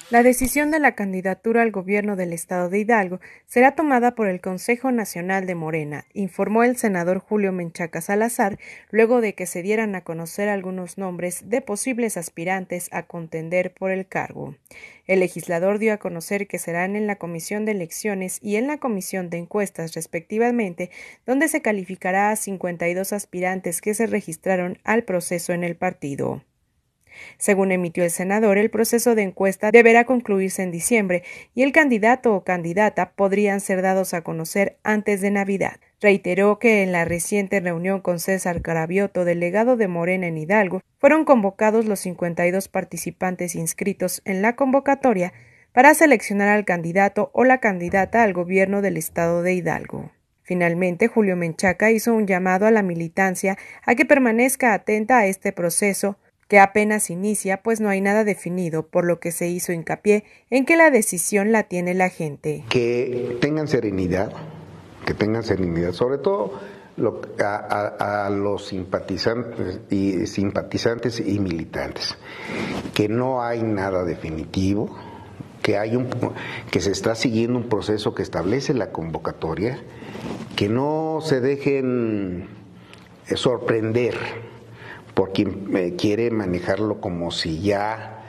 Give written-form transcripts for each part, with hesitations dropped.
La decisión de la candidatura al gobierno del estado de Hidalgo será tomada por el Consejo Nacional de Morena, informó el senador Julio Menchaca Salazar, luego de que se dieran a conocer algunos nombres de posibles aspirantes a contender por el cargo. El legislador dio a conocer que serán en la Comisión de Elecciones y en la Comisión de Encuestas, respectivamente, donde se calificará a 52 aspirantes que se registraron al proceso en el partido. Según emitió el senador, el proceso de encuesta deberá concluirse en diciembre y el candidato o candidata podrían ser dados a conocer antes de Navidad. Reiteró que en la reciente reunión con César Cravioto, delegado de Morena en Hidalgo, fueron convocados los 52 participantes inscritos en la convocatoria para seleccionar al candidato o la candidata al gobierno del estado de Hidalgo. Finalmente, Julio Menchaca hizo un llamado a la militancia a que permanezca atenta a este proceso, que apenas inicia, pues no hay nada definido, por lo que se hizo hincapié en que la decisión la tiene la gente. Que tengan serenidad, sobre todo a los simpatizantes y militantes, que no hay nada definitivo, que se está siguiendo un proceso que establece la convocatoria, que no se dejen sorprender por quien quiere manejarlo como si ya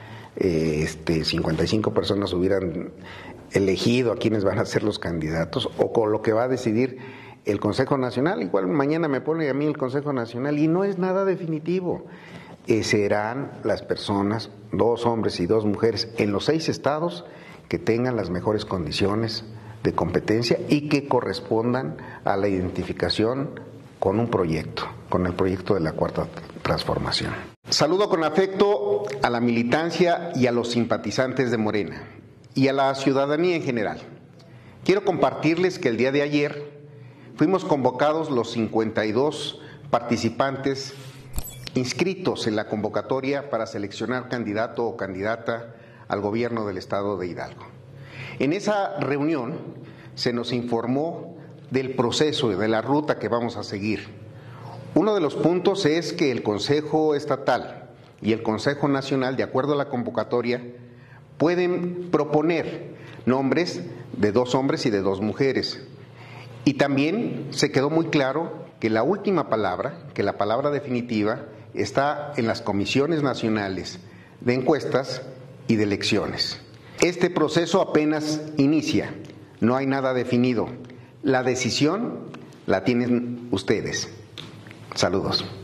55 personas hubieran elegido a quienes van a ser los candidatos o con lo que va a decidir el Consejo Nacional. Igual mañana me pone a mí el Consejo Nacional y no es nada definitivo. Serán las personas, 2 hombres y 2 mujeres, en los 6 estados que tengan las mejores condiciones de competencia y que correspondan a la identificación con un proyecto, con el proyecto de la Cuarta Transformación. Saludo con afecto a la militancia y a los simpatizantes de Morena y a la ciudadanía en general. Quiero compartirles que el día de ayer fuimos convocados los 52 participantes inscritos en la convocatoria para seleccionar candidato o candidata al gobierno del estado de Hidalgo. En esa reunión se nos informó del proceso y de la ruta que vamos a seguir. Uno de los puntos es que el Consejo Estatal y el Consejo Nacional, de acuerdo a la convocatoria, pueden proponer nombres de 2 hombres y de 2 mujeres. Y también se quedó muy claro que la última palabra, que la palabra definitiva, está en las comisiones nacionales de encuestas y de elecciones. Este proceso apenas inicia, no hay nada definido. La decisión la tienen ustedes. Saludos.